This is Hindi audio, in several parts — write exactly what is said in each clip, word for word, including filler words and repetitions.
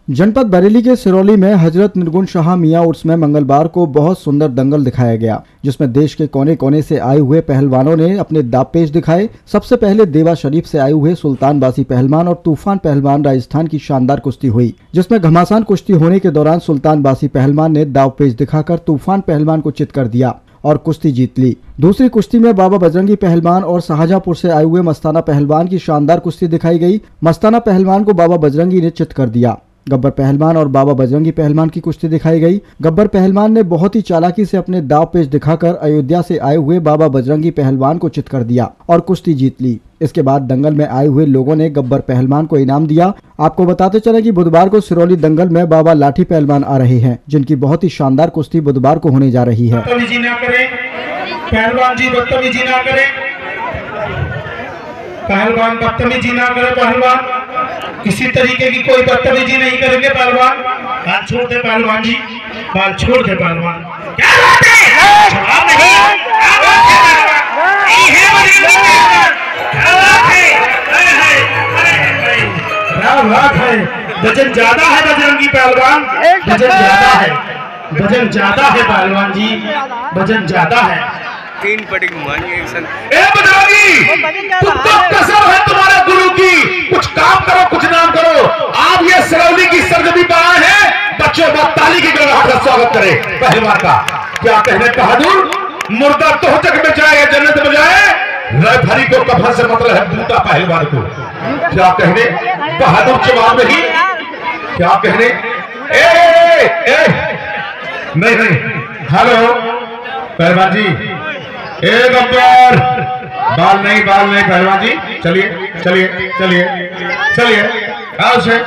जनपद बरेली के सिरौली में हजरत निर्गुण शाह मियां उर्स में मंगलवार को बहुत सुंदर दंगल दिखाया गया, जिसमें देश के कोने कोने से आए हुए पहलवानों ने अपने दावपेच दिखाए। सबसे पहले देवा शरीफ से आए हुए सुल्तान बासी पहलवान और तूफान पहलवान राजस्थान की शानदार कुश्ती हुई, जिसमें घमासान कुश्ती होने के दौरान सुल्तान बासी पहलवान ने दावपेच दिखाकर तूफान पहलवान को चित कर दिया और कुश्ती जीत ली। दूसरी कुश्ती में बाबा बजरंगी पहलवान और शाहजहांपुर से आए हुए मस्ताना पहलवान की शानदार कुश्ती दिखाई गई। मस्ताना पहलवान को बाबा बजरंगी ने चित कर दिया। गब्बर पहलवान और बाबा बजरंगी पहलवान की कुश्ती दिखाई गई। गब्बर पहलवान ने बहुत ही चालाकी से अपने दाव पेच दिखाकर अयोध्या से आए हुए बाबा बजरंगी पहलवान को चित कर दिया और कुश्ती जीत ली। इसके बाद दंगल में आए हुए लोगों ने गब्बर पहलवान को इनाम दिया। आपको बताते चले कि बुधवार को सिरौली दंगल में बाबा लाठी पहलवान आ रहे हैं, जिनकी बहुत ही शानदार कुश्ती बुधवार को होने जा रही है। पहलवान जी बदतमीजी ना करें, पहलवान बदतमीजी ना करे, पहलवान किसी तरीके की कोई बदतमीजी नहीं करेंगे। पहलवान बाल छोड़ दे, पहलवान जी बाल छोड़ दे। पहलवान क्या बात है, जवाब नहीं, क्या बात है, ये है क्या बात है, क्या बात है। वजन ज्यादा है बजरंगी पहलवान, वजन ज्यादा है, वजन ज्यादा है पहलवान जी, वजन ज्यादा है। तीन पटिंग मानिए ए बजरंगी, तुम तो कसम है तुम्हारे गुरु की, कुछ काम करो कुछ नाम करो। आप ये सिरौली की सरजमी पर आए हैं, बच्चों बात ताली की गड़गड़ाहट का स्वागत करें पहलवान का। क्या कहने बहादुर, मुर्दा तो जग में जाए जन्नत में जाए, भरी को कफन से मतलब है बूटा पहलवान को। क्या कहने बहादुर, जवाब नहीं। क्या कहने ए, ए, ए, नहीं नहीं, हेलो पहलवान जी, ए गब्बर, बाल नहीं बाल नहीं पहलवान जी, चलिए चलिए चलिए चलिए, आओ से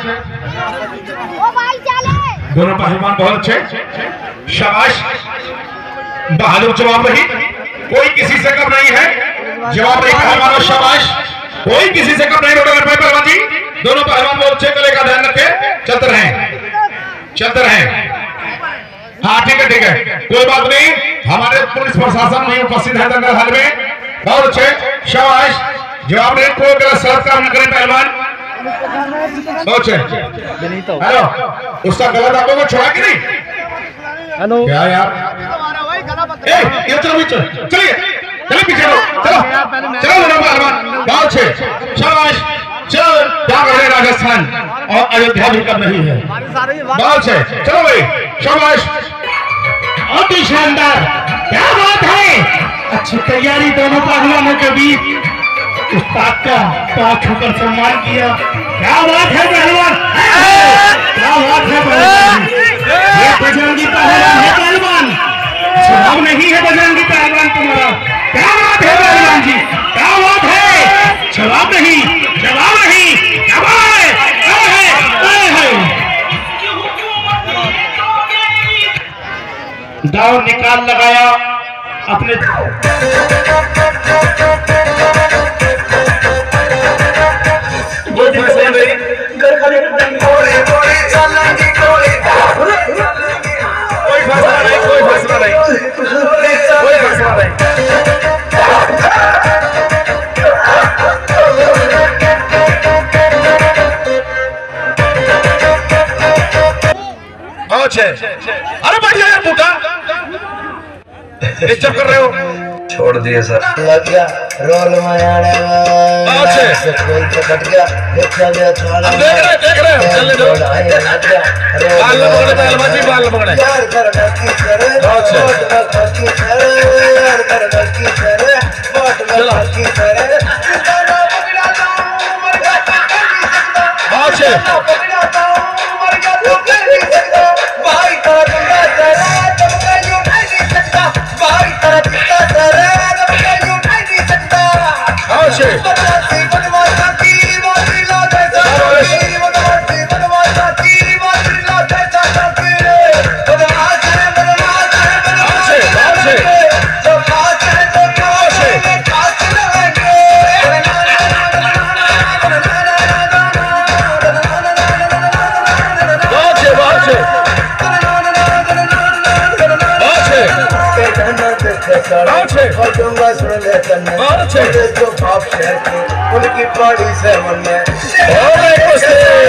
दोनों पहलवान बहुत अच्छे, शाबाश, बहादुर। जवाब नहीं, कोई किसी से कम नहीं है, जवाब नहीं पहलवान, शाबाश, कोई किसी से कम नहीं। पहलवान जी दोनों पहलवान बहुत अच्छे, गले का ध्यान रखें, चलते रहें चलते रहें। हाँ ठीक है ठीक है, कोई बात नहीं। हमारे पुलिस प्रशासन भी उपस्थित है दंगल हॉल में, बहुत अच्छे, शाबाश। जवाब नहीं, कोई गलत सलत काम न करें पहलवान, बहुत अच्छे। हेलो, उसका गलत आप लोगों को छोड़ा कि नहीं? हेलो क्या यार, ए ये चलो पीछे, चलिए चलिए पीछे, चलो चलो चलो पहलवान, बहुत अच्छे, शाबाश। चलो क्या कर रहे राजस्थान और अयोध्या भी कम नहीं है, बहुत अच्छे, चलो भाई शाबाश, अति शानदार, क्या बात है। अच्छी तैयारी दोनों पहलवानों के बीच, उस्ताद का पांच छूकर सम्मान किया। क्या बात है पहलवान, क्या बात है पहलवान, ये बजरंगी पहलवान है पहलवान, जवाब नहीं है बजरंगी पहलवान तुम्हारा। क्या बात है पहलवान जी, क्या बात है, जवाब नहीं जवाब नहीं, क्या बात है, दाव निकाल लगाया अपने। कोई फैसला नहीं, कोई फैसला नहीं, कोई फैसला नहीं, कोई फैसला नहीं। अरे बढ़िया यार, बूटा डिस्टर्ब कर रहे हो, छोड़ दिए सर। लग गया रोल में आने से कोई तो कट गया, देखा गया छाला। देख रहे देख रहे चलने दो, बाल पकड़े पहलवान जी, बाल पकड़े। यार कर डकी करे, बोट में डकी करे, यार कर डकी करे, बोट में डकी करे। बहुत अच्छे, भाई तेरा गुंडा तेरा, तुम कहीं उठाई नहीं सकता, भाई तेरा पिता तेरा, तुम कहीं उठाई नहीं सकता। अच्छे, बदमाशी बदमाशा की बाती लाते जाती, बदमाशी बदमाशा की बाती लाते जाती, बदमाश है बदमाश है बदमाश है, जो खास है तो खास है, खास रहेंगे। उनकी बॉडी से मन में